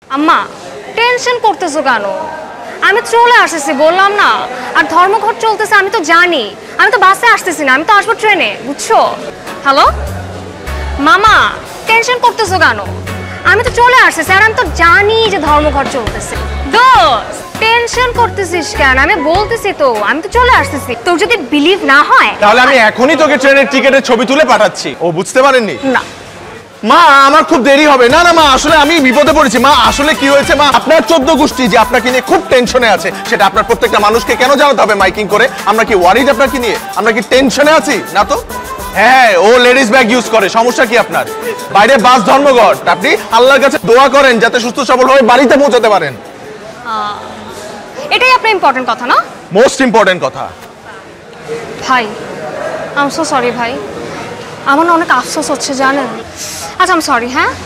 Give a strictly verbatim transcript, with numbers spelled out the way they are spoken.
আম্মা টেনশন করতেছো কেন? আমি চলে আসতেছি বললাম না। আর ধর্মঘট চলতেছে আমি তো জানি। আমি তো বাসে আসতেছি না, আমি তো আসবো ট্রেনে, বুঝছো? হ্যালো মামা, টেনশন করতেছো কেন? আমি তো চলে আসতেছি আর আমি তো জানি যে ধর্মঘট চলতেছে। দোস্ত টেনশন করতেছিস কেন? আমি বলতেছি তো আমি তো চলে আসতেছি। তোর যদি বিলিভ না হয় তাহলে আমি এখনই তোকে ট্রেনের টিকেটের ছবি তুলে পাঠাচ্ছি। ও বুঝতে পারেননি? না। মা আমার খুব দেরি হবে। না না মা, আসলে আমি বিপদে পড়েছি। মা আসলে কি হয়েছে মা, আপনার চোদ্দ গোষ্ঠী যে আপনাকে নিয়ে খুব টেনশনে আছে, সেটা আপনার প্রত্যেকটা মানুষকে কেন জানাতে হবে মাইকিং করে? আমরা কি ওয়ারিড আপনাকে নিয়ে? আমরা কি টেনশনে আছি? না তো। হ্যাঁ, ও লেডিস ব্যাগ ইউজ করে, সমস্যা কি আপনার? বাইরে বাস ধর্মঘট, আপনি আল্লাহর কাছে দোয়া করেন যাতে সুস্থ সবল হয়ে বাড়িতে পৌঁছাতে পারেন। এটাই আপনার ইম্পর্টেন্ট কথা না? মোস্ট ইম্পর্টেন্ট কথা। ভাই আই এম সো সরি ভাই, আমার না অনেক আফসোস হচ্ছে জানেন। আচ্ছা আই এম সরি। হ্যাঁ